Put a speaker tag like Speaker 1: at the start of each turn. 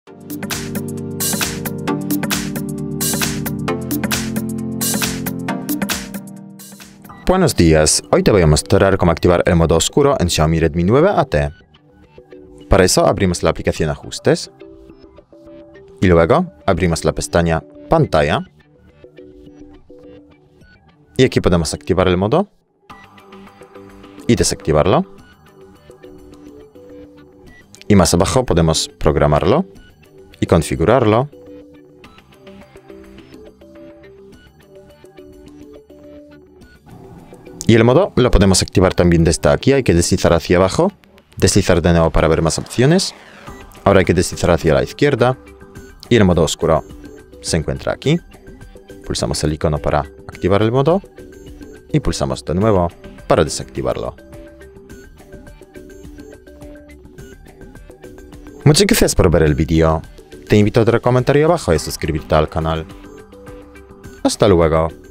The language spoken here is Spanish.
Speaker 1: Buenos días, hoy te voy a mostrar cómo activar el modo oscuro en Xiaomi Redmi 9 AT. Para eso abrimos la aplicación Ajustes y luego abrimos la pestaña Pantalla y aquí podemos activar el modo y desactivarlo y más abajo podemos programarlo y configurarlo. Y el modo lo podemos activar también desde aquí, hay que deslizar hacia abajo, deslizar de nuevo para ver más opciones. Ahora hay que deslizar hacia la izquierda y el modo oscuro se encuentra aquí. Pulsamos el icono para activar el modo y pulsamos de nuevo para desactivarlo. Muchas gracias por ver el vídeo. Te invito a dar comentario abajo y suscribirte al canal. Hasta luego.